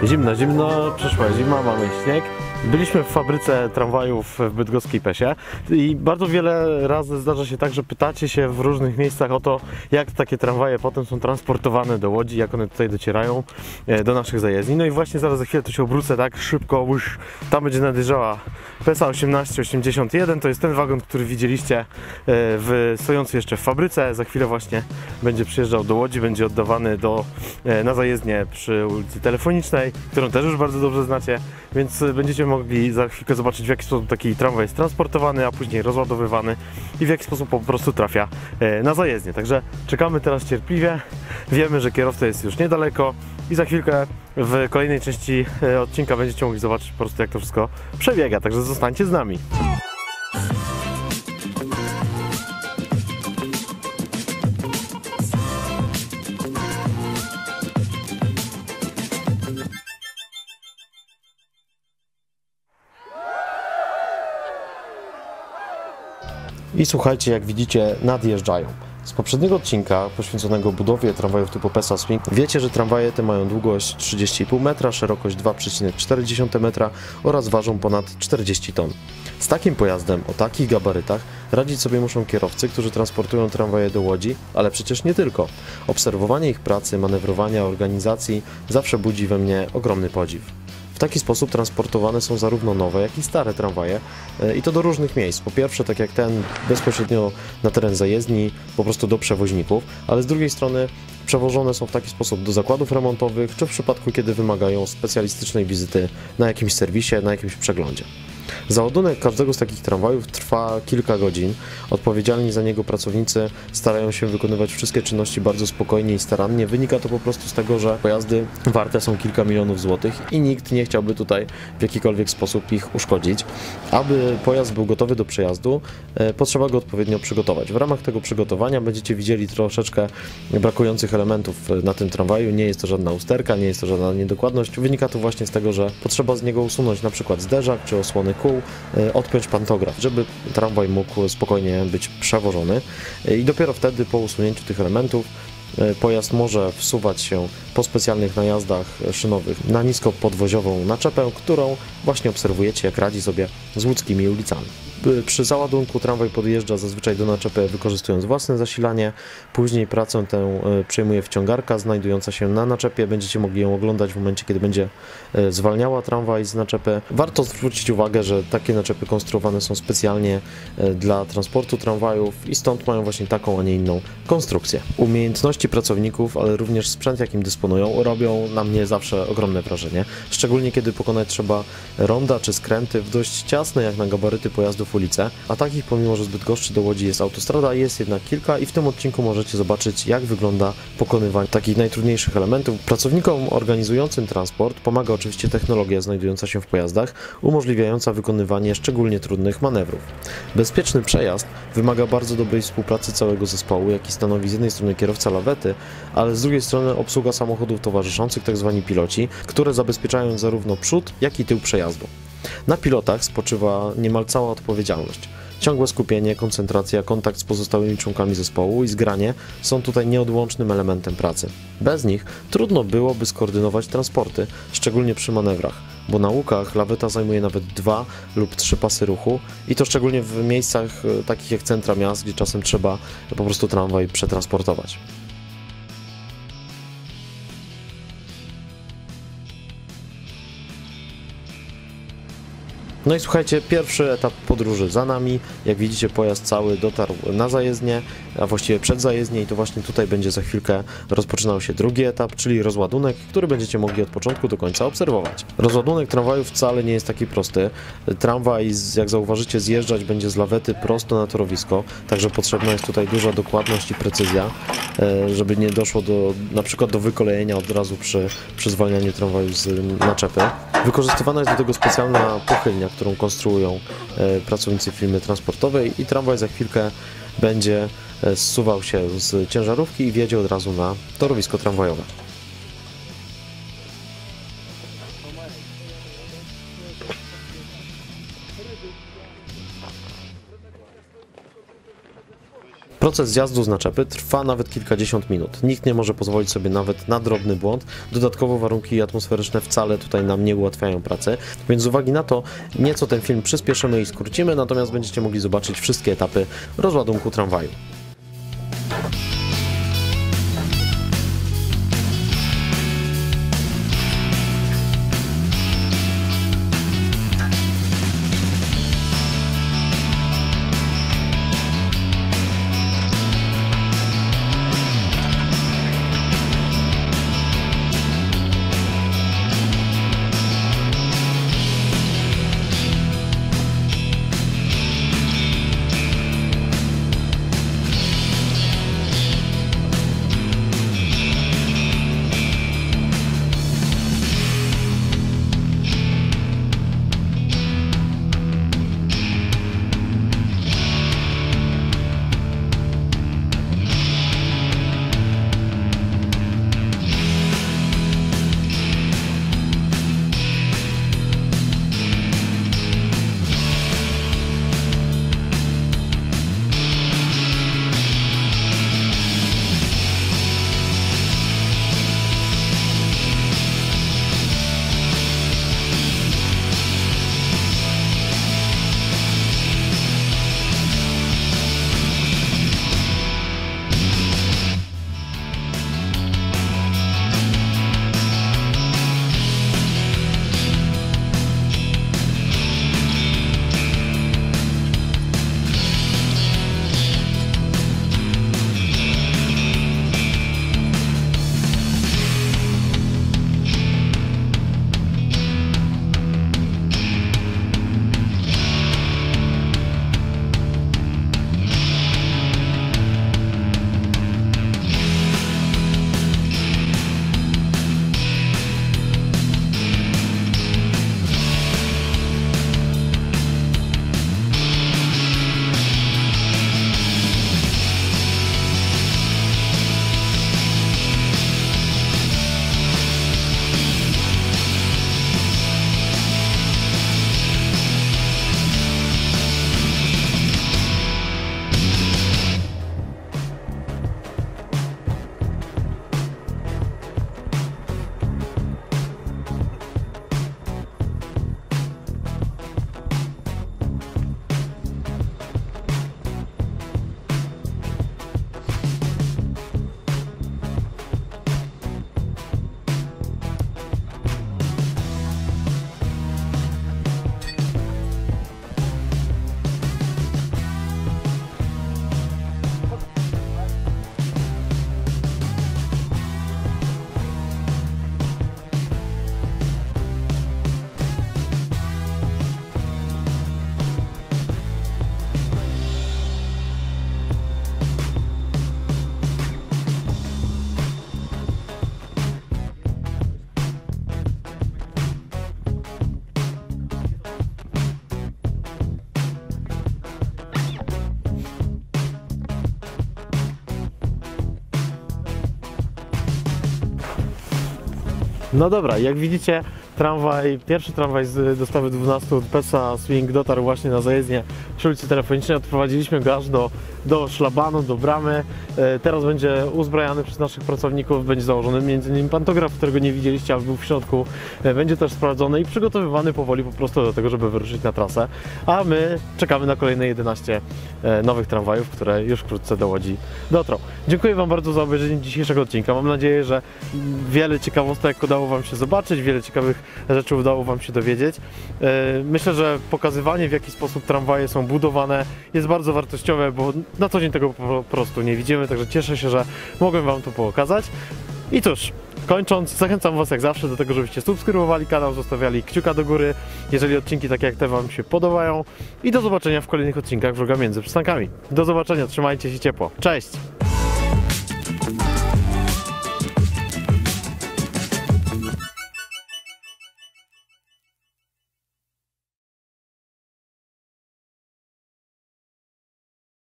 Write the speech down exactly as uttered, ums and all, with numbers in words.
Zimno, zimno, przyszła zima, mamy śnieg. Byliśmy w fabryce tramwajów w bydgoskiej Pesie i bardzo wiele razy zdarza się tak, że pytacie się w różnych miejscach o to, jak takie tramwaje potem są transportowane do Łodzi, jak one tutaj docierają do naszych zajezdni. No i właśnie zaraz za chwilę to się obrócę tak szybko, już tam będzie nadjeżdżała P S A osiemnaście osiemdziesiąt jeden, to jest ten wagon, który widzieliście w, stojący jeszcze w fabryce. Za chwilę właśnie będzie przyjeżdżał do Łodzi, będzie oddawany do, na zajezdnię przy ulicy Telefonicznej, którą też już bardzo dobrze znacie, więc będziecie mogli za chwilkę zobaczyć, w jaki sposób taki tramwaj jest transportowany, a później rozładowywany i w jaki sposób po prostu trafia na zajezdnię. Także czekamy teraz cierpliwie, wiemy, że kierowca jest już niedaleko i za chwilkę w kolejnej części odcinka będziecie mogli zobaczyć po prostu, jak to wszystko przebiega, także zostańcie z nami. I słuchajcie, jak widzicie, nadjeżdżają. Z poprzedniego odcinka poświęconego budowie tramwajów typu P S A Swing wiecie, że tramwaje te mają długość trzydzieści i pół metra, szerokość dwa przecinek cztery metra oraz ważą ponad czterdzieści ton. Z takim pojazdem o takich gabarytach radzić sobie muszą kierowcy, którzy transportują tramwaje do Łodzi, ale przecież nie tylko. Obserwowanie ich pracy, manewrowania, organizacji zawsze budzi we mnie ogromny podziw. W taki sposób transportowane są zarówno nowe, jak i stare tramwaje i to do różnych miejsc. Po pierwsze, tak jak ten, bezpośrednio na teren zajezdni, po prostu do przewoźników, ale z drugiej strony przewożone są w taki sposób do zakładów remontowych, czy w przypadku, kiedy wymagają specjalistycznej wizyty na jakimś serwisie, na jakimś przeglądzie. Załadunek każdego z takich tramwajów trwa kilka godzin. Odpowiedzialni za niego pracownicy starają się wykonywać wszystkie czynności bardzo spokojnie i starannie. Wynika to po prostu z tego, że pojazdy warte są kilka milionów złotych i nikt nie chciałby tutaj w jakikolwiek sposób ich uszkodzić. Aby pojazd był gotowy do przejazdu, potrzeba go odpowiednio przygotować. W ramach tego przygotowania będziecie widzieli troszeczkę brakujących elementów na tym tramwaju. Nie jest to żadna usterka, nie jest to żadna niedokładność. Wynika to właśnie z tego, że potrzeba z niego usunąć na przykład zderzak czy osłony kół, odpiąć pantograf, żeby tramwaj mógł spokojnie być przewożony i dopiero wtedy po usunięciu tych elementów pojazd może wsuwać się po specjalnych najazdach szynowych na niskopodwoziową naczepę, którą właśnie obserwujecie, jak radzi sobie z łódzkimi ulicami. Przy załadunku tramwaj podjeżdża zazwyczaj do naczepy, wykorzystując własne zasilanie. Później pracę tę przejmuje wciągarka znajdująca się na naczepie. Będziecie mogli ją oglądać w momencie, kiedy będzie zwalniała tramwaj z naczepy. Warto zwrócić uwagę, że takie naczepy konstruowane są specjalnie dla transportu tramwajów i stąd mają właśnie taką, a nie inną konstrukcję. Umiejętności pracowników, ale również sprzęt, jakim dysponują, robią na mnie zawsze ogromne wrażenie. Szczególnie kiedy pokonać trzeba ronda czy skręty w dość ciasne, jak na gabaryty pojazdów, ulice, a takich, pomimo że z Bydgoszczy do Łodzi jest autostrada, jest jednak kilka i w tym odcinku możecie zobaczyć, jak wygląda pokonywanie takich najtrudniejszych elementów. Pracownikom organizującym transport pomaga oczywiście technologia znajdująca się w pojazdach, umożliwiająca wykonywanie szczególnie trudnych manewrów. Bezpieczny przejazd wymaga bardzo dobrej współpracy całego zespołu, jaki stanowi z jednej strony kierowca lawety, ale z drugiej strony obsługa samochodów towarzyszących, tzw. piloci, które zabezpieczają zarówno przód, jak i tył przejazdu. Na pilotach spoczywa niemal cała odpowiedzialność. Ciągłe skupienie, koncentracja, kontakt z pozostałymi członkami zespołu i zgranie są tutaj nieodłącznym elementem pracy. Bez nich trudno byłoby skoordynować transporty, szczególnie przy manewrach, bo na łukach laweta zajmuje nawet dwa lub trzy pasy ruchu i to szczególnie w miejscach takich jak centra miast, gdzie czasem trzeba po prostu tramwaj przetransportować. No i słuchajcie, pierwszy etap podróży za nami. Jak widzicie, pojazd cały dotarł na zajezdnię, a właściwie przed zajezdnię i to właśnie tutaj będzie za chwilkę rozpoczynał się drugi etap, czyli rozładunek, który będziecie mogli od początku do końca obserwować. Rozładunek tramwaju wcale nie jest taki prosty. Tramwaj, jak zauważycie, zjeżdżać będzie z lawety prosto na torowisko, także potrzebna jest tutaj duża dokładność i precyzja, żeby nie doszło do, na przykład do wykolejenia od razu przy, przy zwalnianiu tramwaju z naczepy. Wykorzystywana jest do tego specjalna pochylnia, którą konstruują pracownicy firmy transportowej i tramwaj za chwilkę będzie zsuwał się z ciężarówki i wjedzie od razu na torowisko tramwajowe. Proces zjazdu z naczepy trwa nawet kilkadziesiąt minut. Nikt nie może pozwolić sobie nawet na drobny błąd. Dodatkowo warunki atmosferyczne wcale tutaj nam nie ułatwiają pracy, więc z uwagi na to nieco ten film przyspieszymy i skrócimy, natomiast będziecie mogli zobaczyć wszystkie etapy rozładunku tramwaju. No dobra, jak widzicie, tramwaj, pierwszy tramwaj z dostawy dwunastu P E S A Swing dotarł właśnie na zajezdnię przy ulicy Telefonicznej. Odprowadziliśmy go aż do, do szlabanu, do bramy. E, teraz będzie uzbrajany przez naszych pracowników, będzie założony między innymi pantograf, którego nie widzieliście, ale był w środku. E, będzie też sprawdzony i przygotowywany powoli po prostu do tego, żeby wyruszyć na trasę. A my czekamy na kolejne jedenaście e, nowych tramwajów, które już wkrótce do Łodzi dotrą. Dziękuję Wam bardzo za obejrzenie dzisiejszego odcinka. Mam nadzieję, że wiele ciekawostek udało Wam się zobaczyć, wiele ciekawych rzeczy udało Wam się dowiedzieć. Myślę, że pokazywanie, w jaki sposób tramwaje są budowane, jest bardzo wartościowe, bo na co dzień tego po prostu nie widzimy, także cieszę się, że mogłem Wam to pokazać. I cóż, kończąc, zachęcam Was jak zawsze do tego, żebyście subskrybowali kanał, zostawiali kciuka do góry, jeżeli odcinki takie jak te Wam się podobają, i do zobaczenia w kolejnych odcinkach Wroga Między Przystankami. Do zobaczenia, trzymajcie się ciepło, cześć!